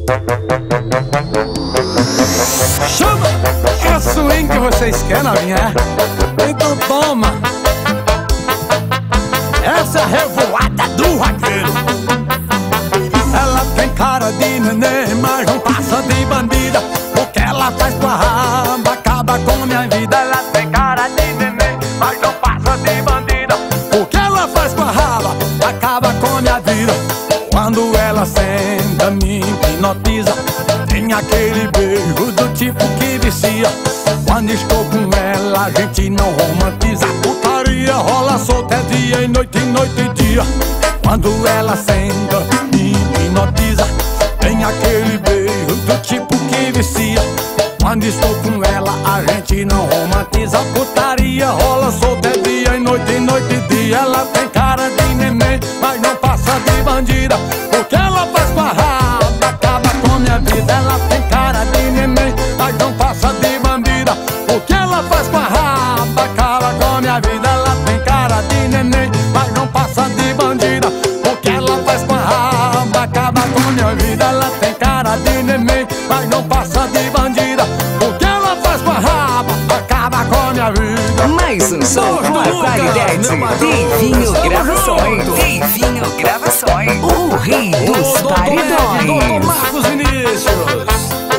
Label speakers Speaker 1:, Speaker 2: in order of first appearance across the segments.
Speaker 1: Chama! É a swing que vocês querem, novinha, é? Então toma! Essa é a revoada do vaqueiro. Ela tem cara de neném, mas não passa de bandida. O que ela faz com a raba acaba com minha vida. Ela tem cara de neném, mas não passa de bandida. O que ela faz com a raba acaba com minha vida. Quando ela senta, me hipnotiza. Tem aquele beijo do tipo que vicia. Quando estou com ela, a gente não romantiza. Putaria rola solta, é dia e noite e dia. Quando ela senta, me hipnotiza. Tem aquele beijo do tipo que vicia. Quando estou com ela, a gente não romantiza. Putaria rola solta, é dia e noite e dia. Ela tem cara de neném, mas não passa de bandida. O que ela faz com a raba acaba com minha vida. Ela tem cara de neném, mas não passa de bandida. O que ela faz com a raba acaba com minha vida. Ela tem cara de neném, mas não passa de bandida. O que ela faz com a raba acaba com minha vida. Ela tem cara de neném, mas não passa de bandida. O que ela faz com a raba acaba com minha vida.
Speaker 2: Mais um som com a qualidade. Divinho Gravações. Divinho Gravações. O rei dos paredões.
Speaker 1: Doutor Marcos Vinícius.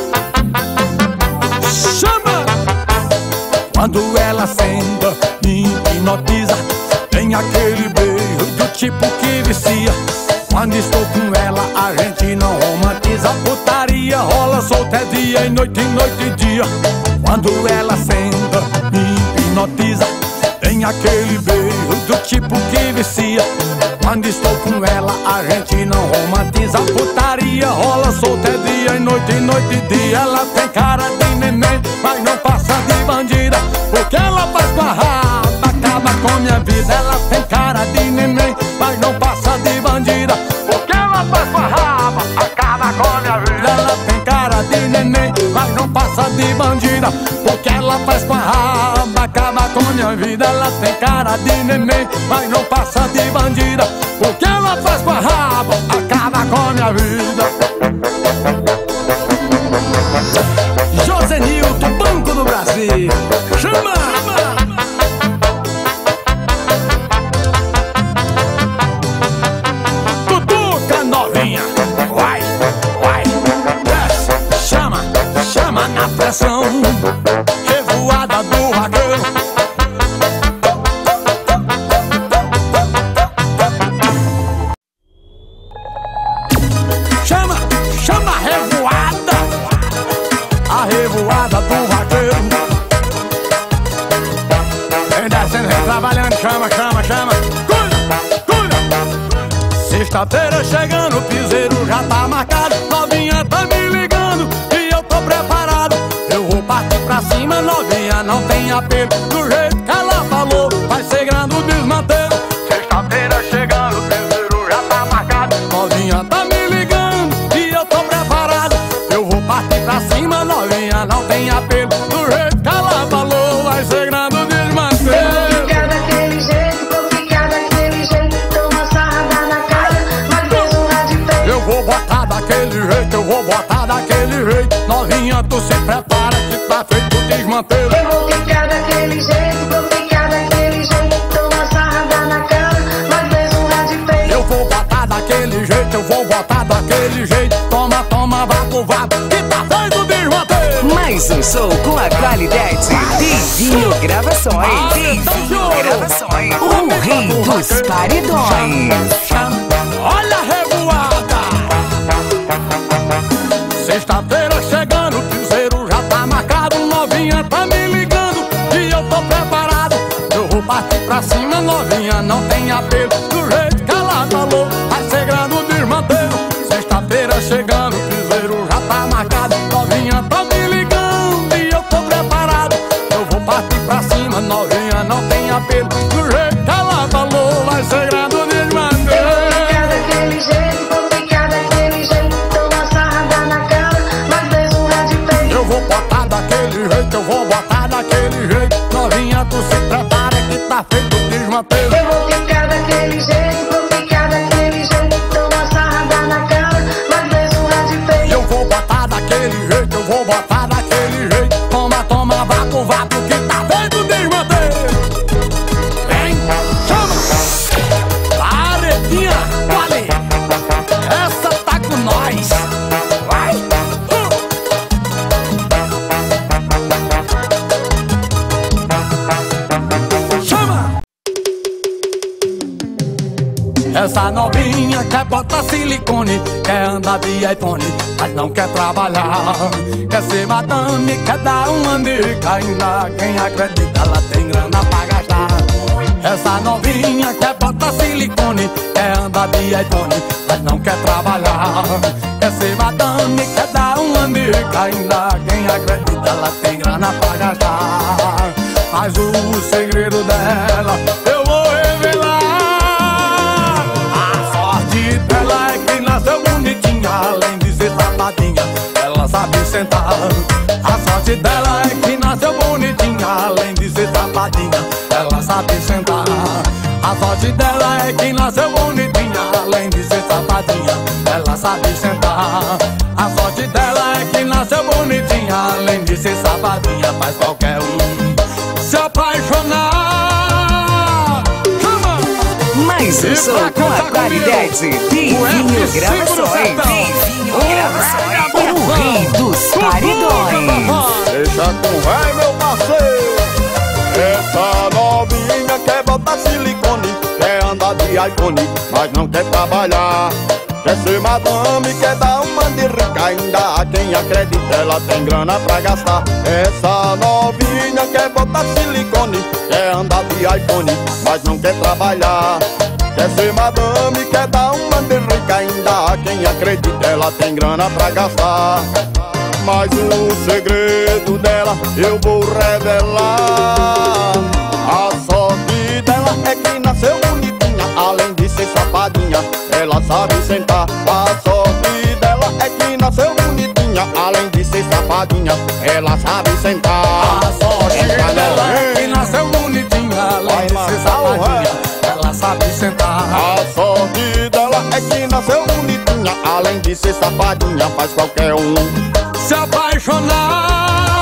Speaker 1: Chama! Quando ela senta, me hipnotiza. Tem aquele beijo do tipo que vicia. Quando estou com ela, a gente não romantiza. Putaria rola solta, é dia e noite e dia. Quando ela senta, me hipnotiza. Tem aquele beijo do tipo que vicia. Quando estou com ela, a gente não romantiza. Putaria rola solta, é dia e noite e dia. Ela tem cara de neném, mas não passa de bandida. O que ela faz com a raba acaba com minha vida. Ela tem cara de neném, mas não passa de bandida. O que ela faz com a raba acaba com minha vida. Ela tem cara de neném, mas não passa de bandida. O que ela faz com a raba acaba com minha vida. Ela tem cara de neném, mas não passa de bandida. O que ela faz com a raba acaba com minha vida. Josenilton, Banco do Brasil. Chama! Tutuca novinha. Vai, vai. Desce, chama, chama na pressão. Revoada do vaqueiro. Chama, chama a revoada. A revoada do vaqueiro. Vem descendo, vem trabalhando. Chama, chama, chama. Cuida, cuida. Sexta-feira chegando, o piseiro já tá marcado. Novinha tá me ligando e eu tô preparado. Eu vou partir pra cima, novinha, não tem apelo. Do jeito que ela falou, vai ser grande o desmantelo. Sexta-feira chegando, o piseiro já tá marcado. Novinha tá me ligando e eu tô preparado. Eu vou partir pra cima, novinha, não tem apelo. Do jeito que ela falou, vai ser grande o desmantelo.
Speaker 3: Vou ficar daquele jeito, toma sarrada na cara, mas mesmo lá de pé.
Speaker 1: Eu vou botar daquele jeito, eu vou botar daquele jeito. Novinha, tu se prepara que tá feito o desmantelo.
Speaker 3: Eu vou ficar daquele jeito, toma sarrada na cara, mas mesmo lá de pé.
Speaker 1: Eu vou botar daquele jeito, eu vou botar daquele jeito. Toma, toma, vapo, vapo, que tá feito o desmantelo.
Speaker 2: Mais um som com a qualidade. Divinho Gravações. Divinho Gravações. O rei dos paredões.
Speaker 1: Olha a revoada. Sexta-feira chegando, o piseiro já tá marcado. Novinha tá me ligando e eu tô preparado. Eu vou partir pra cima, novinha, não tem apelo. Do jeito que ela falou, vai ser grande o desmantelo. Sexta-feira chegando, o piseiro já tá marcado. Novinha tá me ligando e eu tô preparado. Eu vou partir pra cima, novinha, não tem apelo. Do jeito que ela falou, vai ser grande o desmantelo.
Speaker 3: Vou ficar daquele jeito, toma sarrada na cara, mas mesmo lá de pé.
Speaker 1: Eu vou botar daquele jeito, eu vou botar daquele jeito. Novinha, tu se prepara que tá feito o desmantelo.
Speaker 3: Eu vou ficar daquele jeito,
Speaker 1: Essa novinha quer botar silicone, quer andar de iPhone, mas não quer trabalhar. Quer ser madame, quer dar uma dica, ainda quem acredita ela tem grana pra gastar. Essa novinha quer botar silicone, quer andar de iPhone, mas não quer trabalhar. Quer ser madame, quer dar uma dica, ainda quem acredita ela tem grana pra gastar. Mas o segredo dela eu vou revelar. A sorte dela é que nasceu bonitinha, além de ser safadinha, ela sabe sentar. A sorte dela é que nasceu bonitinha, além de ser safadinha, ela sabe sentar. A sorte dela é que nasceu bonitinha, além de ser safadinha, ela sabe sentar. A sorte dela é que nasceu bonitinha, além de ser safadinha, faz qualquer um se apaixonar.
Speaker 2: Mais um som com a qualidade Divinho Gravações. Divinho Gravações, o rei dos paredões.
Speaker 4: Deixa com vai, meu parceiro. Essa novinha quer botar silicone, quer andar de iPhone, mas não quer trabalhar. Quer ser madame, quer dar uma de rica, ainda há quem acredita ela tem grana pra gastar. Essa novinha quer botar silicone, quer andar de iPhone, mas não quer trabalhar. Quer ser madame, quer dar uma de rica, ainda há quem acredita ela tem grana pra gastar. Mas o segredo dela eu vou revelar. A sorte dela é que nasceu bonitinha, além de ser safadinha, ela sabe sentar. A sorte dela é que nasceu bonitinha, além de ser safadinha, ela sabe sentar.
Speaker 1: A sorte dela é que nasceu bonitinha, além de ser safadinha, ela sabe sentar.
Speaker 4: A sorte dela é que nasceu bonitinha, além de ser safadinha, faz qualquer um
Speaker 1: se apaixonar.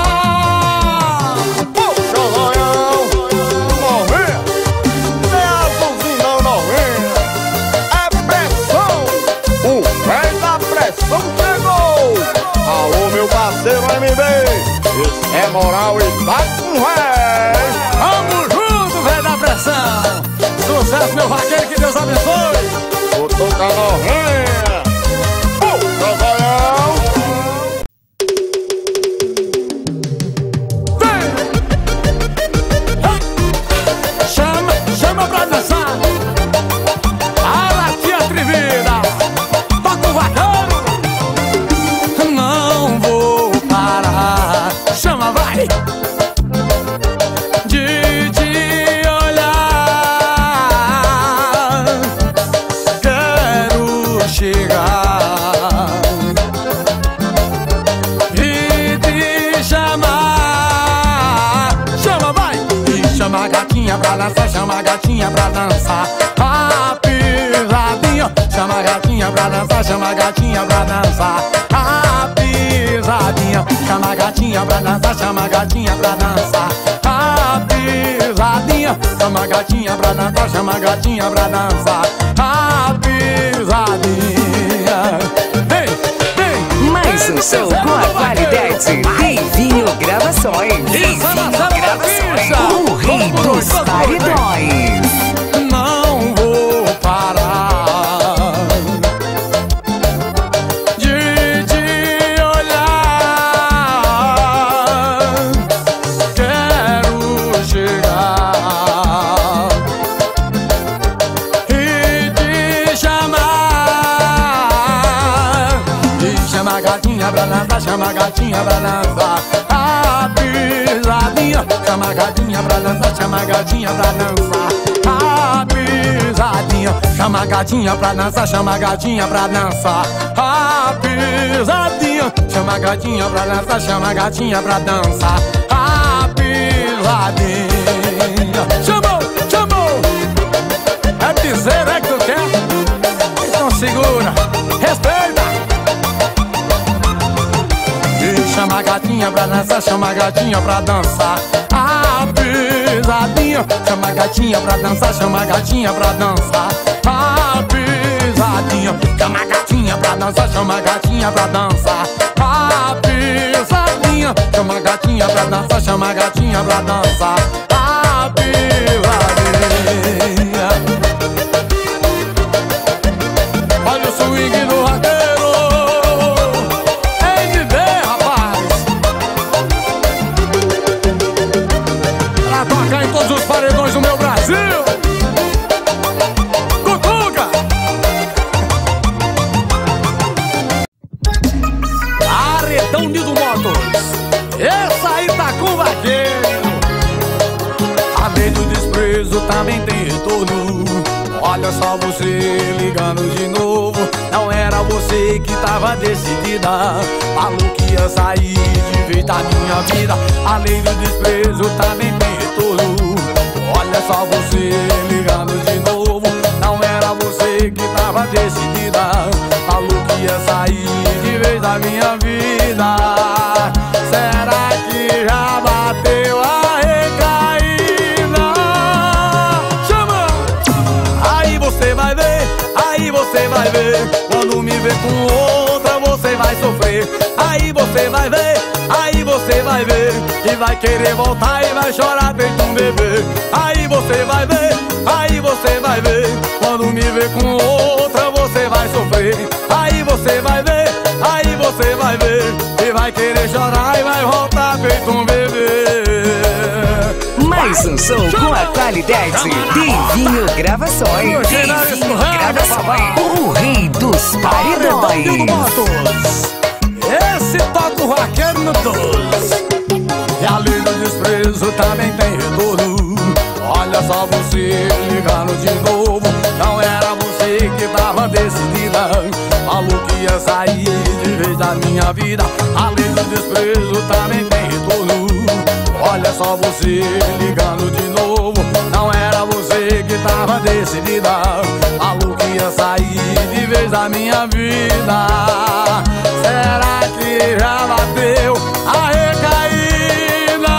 Speaker 4: Poxa, Zoião, novinha, não é azulzinho não, novinha, é pressão, o velho da pressão chegou. Alô, meu parceiro MB, esse é moral e tá com véi.
Speaker 1: Vamos junto, velho da pressão. Sucesso, meu vaqueiro, que Deus abençoe.
Speaker 4: Vou tocar novinha. Poxa, Zoião.
Speaker 1: Chama pra dançar. A tia atrevida, toca o vaqueiro. Não vou parar. Chama, vai. De te olhar. Quero chegar e te chamar. Chama, vai. E chama a gatinha pra dançar, chama a gatinha pra dançar. A pisadinha. Chama a gatinha pra dançar, chama a gatinha pra dançar. A pisadinha. Chama a gatinha pra dançar, chama a gatinha pra dançar. A pisadinha. Chama a gatinha pra dançar, chama a gatinha pra dançar. A pisadinha. Vem, vem.
Speaker 2: Mais um som com a qualidade Divinho Gravações. Divinho Gravações, o rei dos paredões.
Speaker 1: Não vou parar de te olhar. Quero chegar e te chamar. E chama a gatinha pra dançar, chama a gatinha pra dançar. A pisadinha. Chama a gatinha pra dançar, chama a gatinha pra dançar. A pisadinha. Chama a gatinha pra dançar, chama a gatinha pra dançar. A pisadinha. Chama a gatinha pra dançar, chama a gatinha pra dançar. A pisadinha. Chamou, chamou. É piseiro, é que tu quer? Então segura, respeita. E chama a gatinha pra dançar, chama a gatinha pra dançar. A pisadinha. Chama a gatinha pra dançar, chama a gatinha pra dançar. A pisadinha. Chama a gatinha pra dançar, chama a gatinha pra dançar. A pisadinha. Chama a gatinha pra dançar, chama a gatinha pra dançar. A pisadinha. Então Nildo Motos, essa aí tá com vaqueiro. A lei do desprezo também tem retorno. Olha só você ligando de novo. Não era você que tava decidida, falou que ia sair de vez da minha vida. A lei do desprezo também tem retorno. Olha só você ligando de novo. Não era você que tava decidida, falou que ia sair de vez da minha vida. Será que já bateu a recaída? Chama! Aí você vai ver, aí você vai ver. Quando me ver com outra você vai sofrer. Aí você vai ver, aí você vai ver. E vai querer voltar e vai chorar feito um bebê. Aí você vai ver, aí você vai ver. Quando me ver com outra você vai sofrer. Aí você vai ver, aí você vai ver. E vai querer chorar e vai voltar feito um bebê.
Speaker 2: Mais um som com a qualidade Divinho Gravações. Divinho Gravações, o rei dos paredões.
Speaker 1: Esse toca o vaqueiro no 12. E a lei do desprezo também tem retorno. Olha só você ligando de novo. Não era você que tava decidida, falou que ia sair de vez da minha vida. A lei do desprezo também tem retorno. Olha só você ligando de novo. Não era você que tava decidida, falou que ia sair de vez da minha vida. Será que já bateu a recaída?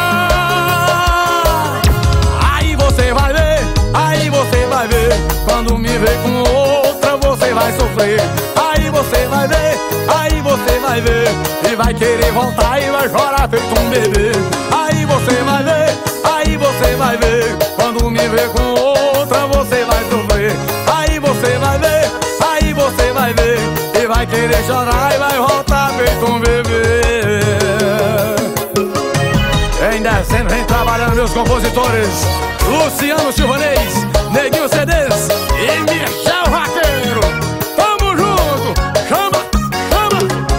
Speaker 1: Aí você vai ver, aí você vai ver. Quando me ver com outra você vai sofrer. Aí você vai ver, aí você vai ver. E vai querer voltar e vai chorar feito um bebê. Aí você vai ver, aí você vai ver. Quando me ver com outra você vai sofrer. Aí você vai ver, aí você vai ver. E vai querer chorar e vai voltar feito um bebê. Vem descendo, vem trabalhando meus compositores: Luciano Silvanês, Neguinho CDs e Michel Vaqueiro. Tamo junto, chama, chama.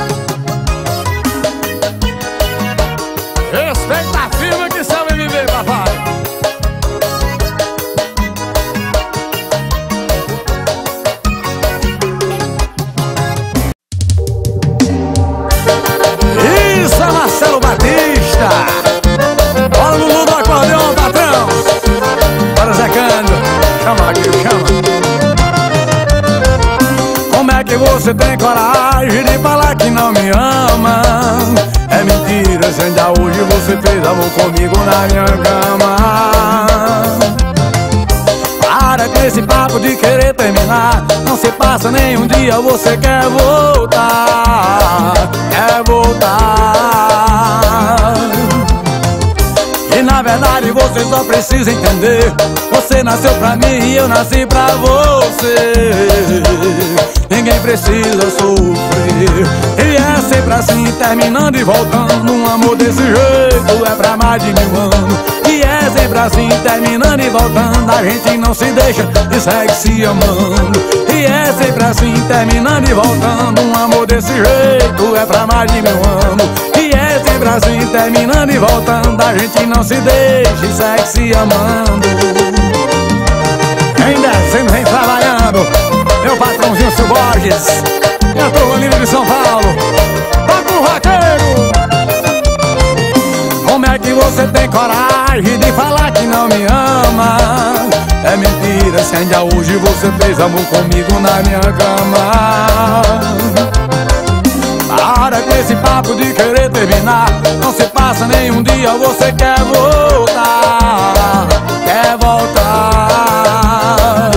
Speaker 1: Respeita a firma que sabe viver, papai. Isso é Marcelo Batista. Olha no mundo do acordeão, patrão. Bora, Zé Cândido. Chama, Vaqueiro, chama. Como é que você tem coragem de falar que não me ama? É mentira, se ainda hoje você fez amor comigo na minha cama. Para com esse papo de querer terminar. Não se passa nem um dia, você quer voltar. Quer voltar. E na verdade você só precisa entender: você nasceu pra mim e eu nasci pra você. Ninguém precisa sofrer. E é sempre assim, terminando e voltando. Um amor desse jeito é pra mais de 1000 anos. E é sempre assim, terminando e voltando. A gente não se deixa e segue se amando. E é sempre assim, terminando e voltando. Um amor desse jeito é pra mais de 1000 anos. E é sempre assim, terminando e voltando. A gente não se deixa e segue se amando. Vem descendo, vem trabalhando, meu patrãozinho Seu Borges, minha turma livre de São Paulo. Toca o vaqueiro. Como é que você tem coragem de falar que não me ama? É mentira, se ainda hoje você fez amor comigo na minha cama. Para com esse papo de querer terminar. Não se passa nem um dia, você quer voltar. Quer voltar.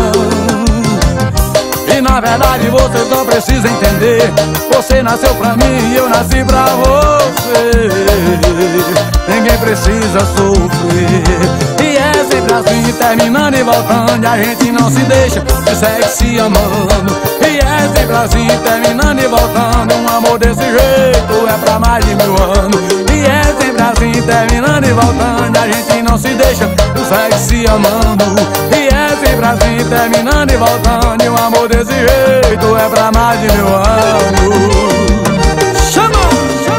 Speaker 1: E na verdade você só precisa entender: você nasceu pra mim e eu nasci pra você. Ninguém precisa sofrer. E é sempre assim, terminando e voltando. A gente não se deixa e segue se amando. E é sempre assim, terminando e voltando. Um amor desse jeito é pra mais de 1000 anos. E é sempre assim, terminando e voltando. A gente não se deixa e segue se amando. E é sempre assim, terminando e voltando. E um amor desse jeito é pra mais de 1000 anos. Chama! Chama!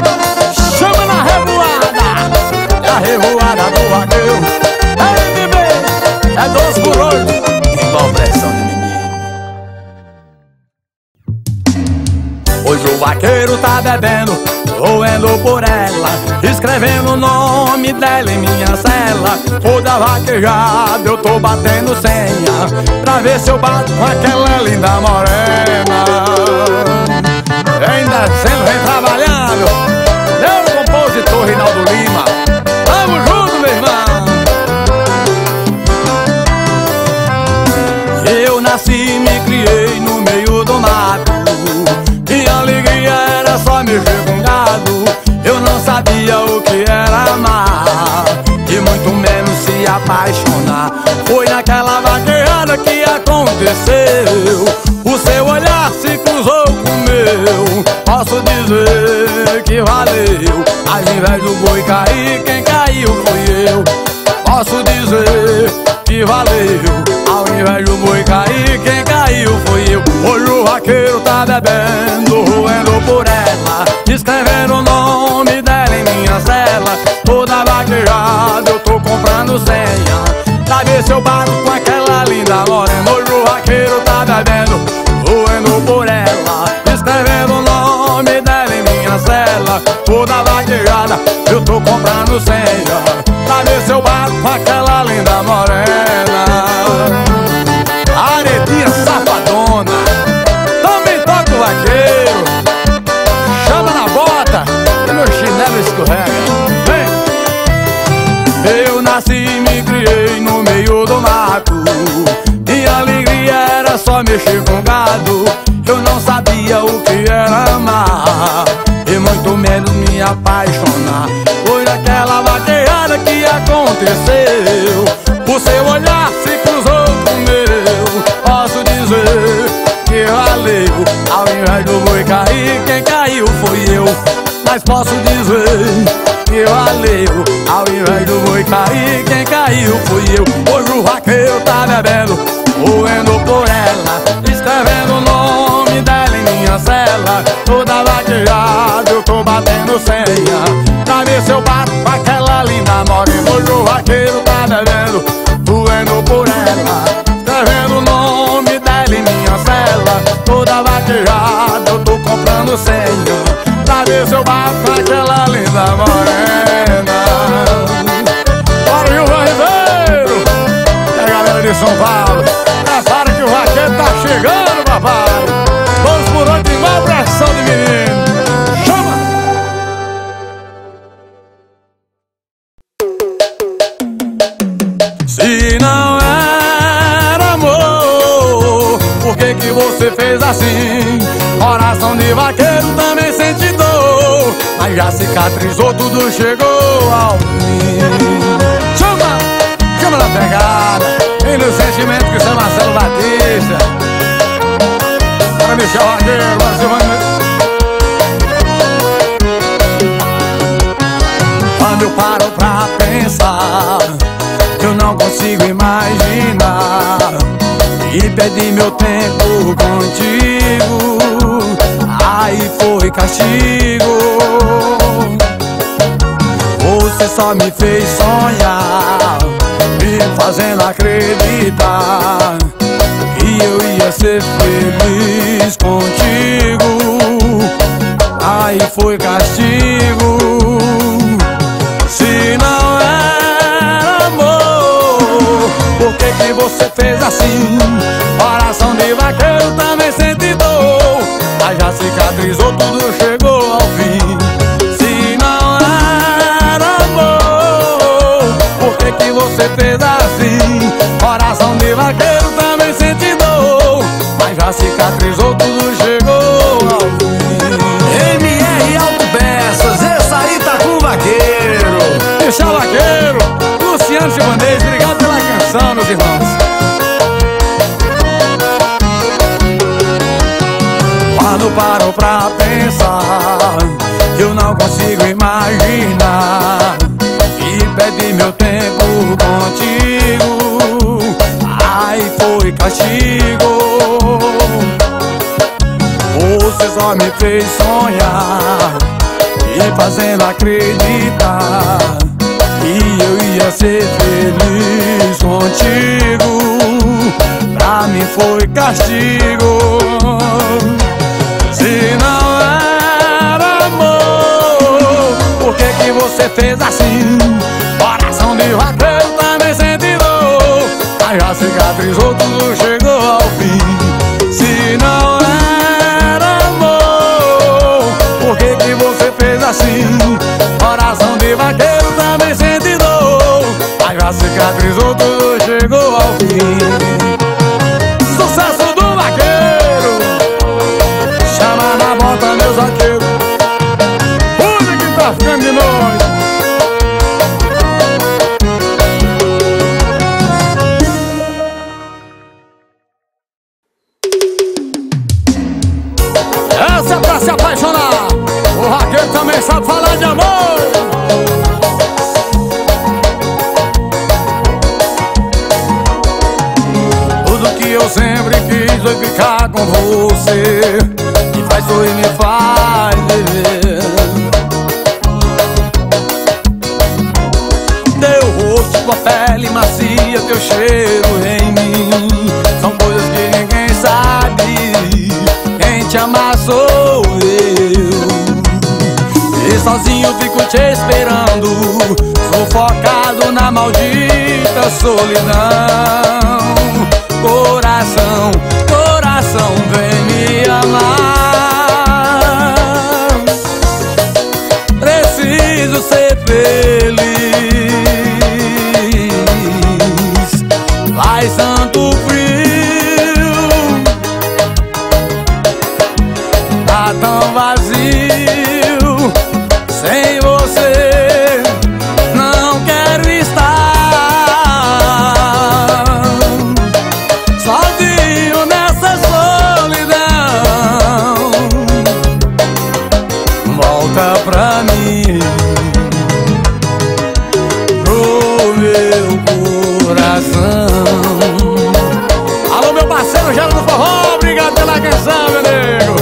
Speaker 1: vaqueiro tá bebendo, roendo por ela, escrevendo o nome dela em minha cela. Toda vaquejada eu tô batendo senha, pra ver se eu bato com aquela linda morena. Ainda sendo vem trabalhando, eu compositor Reinaldo Lima. Tamo junto, meu irmão. Eu nasci e me criei no meio do mato, minha alegria era só mexer com gado. Eu não sabia o que era amar, e muito menos se apaixonar. Foi naquela vaquejada que aconteceu, o seu olhar se cruzou com o meu. Posso dizer que valeu, ao invés do boi cair, quem caiu fui eu. Posso dizer que valeu, ao invés do boi cair, quem caiu fui eu. Hoje o vaqueiro tá bebendo, roendo por ela, escrevendo o nome dela em minha cela. Toda vaquejada eu tô comprando senha, pra ver se eu bato com aquela linda morena. Hoje o vaqueiro tá bebendo, roendo por ela, escrevendo o nome dela em minha cela. Toda vaquejada eu tô comprando senha, pra ver se eu bato com aquela linda morena. Aretinha safadona, também toca o vaqueiro, chama na bota e meu chinelo escorrega. Vem. Eu nasci e me criei no meio do mato, minha alegria era só mexer com gado. Eu não sabia o que era amar, e muito menos me apaixonar. Foi naquela vaquejada que aconteceu, o seu olhar se cruzou com o meu. Posso dizer que valeu, ao invés do boi cair, quem caiu foi eu. Mas posso dizer que valeu, ao invés do boi cair, quem caiu fui eu. Hoje o vaqueiro tá bebendo, roendo por ela, escrevendo o nome dela em minha cela. Toda vaquejada eu tô batendo senha, pra ver se eu bato com aquela linda morena. Hoje o vaqueiro tá bebendo, roendo por ela, escrevendo o nome dela em minha cela. Toda vaquejada eu tô comprando senha, pra ver se eu bato com aquela linda morena. Bora, Gilvan Ribeiro e a galera de São Paulo, prepara que o vaqueiro tá chegando, papai. Vamos por onde igual pressão de menino. Chama! Se não era amor, por que que você fez assim? Coração de vaqueiro também sente dor, mas já cicatrizou, tudo chegou ao fim. Chama! Chama na pegada, vem no sentimento que o São Marcelo Batista. Para Michel Vaqueiro, para Silvano. Quando eu paro pra pensar, eu não consigo imaginar, e perdi meu tempo contigo, aí foi castigo. Você só me fez sonhar, me fazendo acreditar que eu ia ser feliz contigo, aí foi castigo. Se não era amor, por que que você fez assim? Coração de vaqueiro também sente dor, mas já cicatrizou, tudo chegou ao fim. Se não era amor, por que que você fez assim? Coração de vaqueiro também sente dor, mas já cicatrizou, tudo chegou ao fim.
Speaker 2: MR Autopeças, essa aí tá com o vaqueiro.
Speaker 1: Michel Vaqueiro, Luciano Givanês, obrigado pela canção, meus irmãos. Quando paro pra pensar, eu não consigo imaginar, e perdi meu tempo contigo, aí foi castigo. Você só me fez sonhar, me fazendo acreditar que eu ia ser feliz contigo, pra mim foi castigo. Se não fez assim. Coração de vaqueiro também sente dor, mas já cicatrizou, tudo chegou ao fim. Se não era amor, por que que você fez assim? Coração de vaqueiro também sente dor, mas já cicatrizou, tudo chegou ao fim. Sucesso do vaqueiro, chama na bota meus vaqueiros, cuide que tá ficando de noite. Essa é pra se apaixonar, o vaqueiro também sabe falar de amor. Tudo que eu sempre quis foi ficar com você, me faz sorrir, me faz viver. Teu rosto, tua pele macia, teu cheiro em mim, são coisas que ninguém sabe. Quem te ama sou eu, e sozinho fico te esperando, sufocado na maldita solidão. Coração, coração, vem me amar. Preciso ser feliz, faz tanto frio, tá tão vazio. Sem você não quero estar. Sozinho nessa solidão, volta pra mim, pro meu coração. Alô, meu parceiro Gero do Forró, obrigado pela canção, meu nego.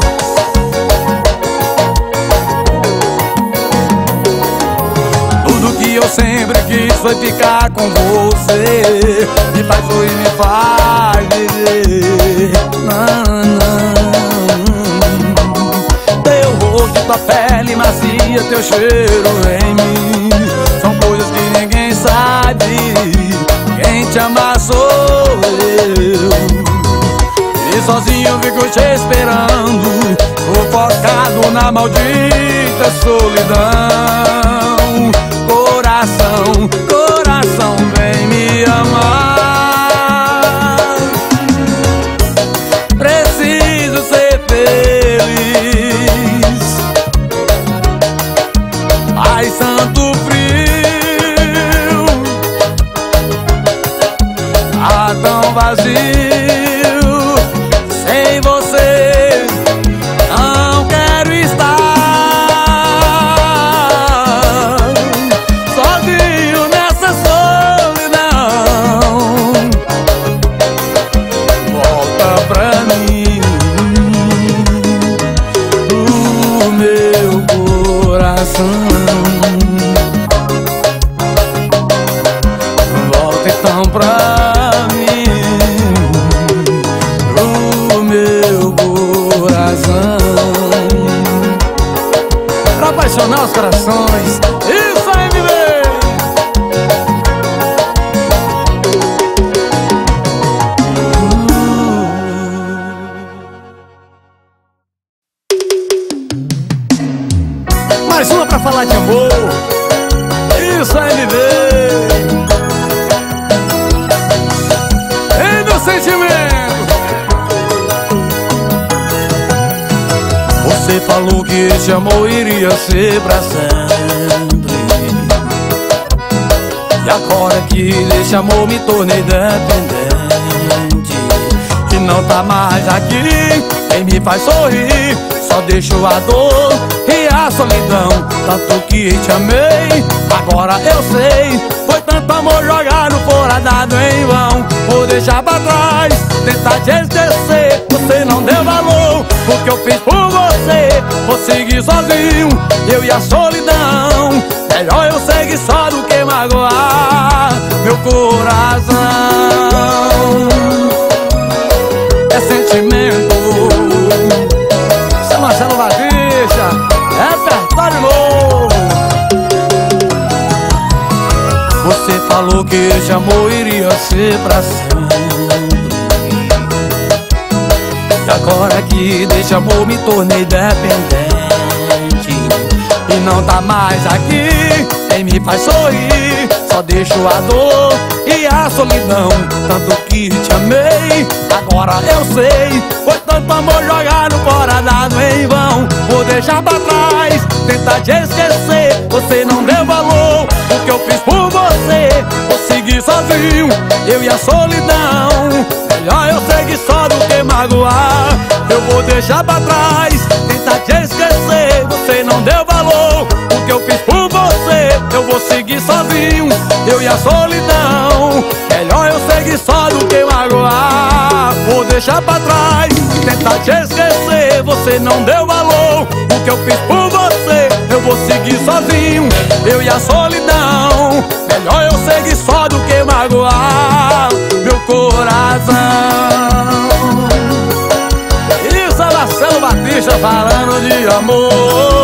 Speaker 1: Tudo que eu sempre quis foi ficar com você, me faz sorrir, me faz viver. Teu rosto, tua pele macia, teu cheiro em mim, são coisas que ninguém sabe. Quem te ama sou eu, e sozinho fico te esperando, sufocado na maldita solidão. Coração, coração, vem me amar. Preciso ser feliz, faz tanto frio, tá tão vazio. Sem você não quero estar. Sozinho nessa solidão, volta pra mim, no meu coração. Volta então pra mim, no meu coração, pra apaixonar os corações. Isso aí, bebê! Mais uma pra falar de amor. Isso aí, bebê! Ei, meu sentimento! Você falou que esse amor iria ser pra sempre, e agora que desse amor me tornei dependente, que não tá mais aqui, quem me faz sorrir só deixou a dor e a solidão. Tanto que te amei, agora eu sei, foi tanto amor jogado fora, dado em vão. Vou deixar pra trás, tentar te esquecer, você não deu valor, o que eu fiz por você. Vou seguir sozinho, eu e a solidão, melhor eu seguir só do que magoar meu coração. É sentimento, São Marcelo Batista, repertório novo. falou que esse amor iria ser pra sempre. E agora que desse amor me tornei dependente e não tá mais aqui, quem me faz sorrir só deixo a dor e a solidão. Tanto que te amei, agora eu sei, foi tanto amor jogado fora, dado em vão. Vou deixar pra trás, tentar te esquecer, você não deu valor o que eu fiz por você. Vou seguir sozinho, eu e a solidão. Melhor eu seguir só do que magoar. Eu vou deixar pra trás, tentar te esquecer, você não deu valor o que eu fiz por você. Eu vou seguir sozinho, eu e a solidão. Melhor eu seguir só do que magoar. Vou deixar pra trás, tentar te esquecer, você não deu valor o que eu fiz por você. Eu vou seguir sozinho, eu e a solidão. Melhor eu seguir só do que magoar meu coração. Isso é Marcelo Batista falando de amor.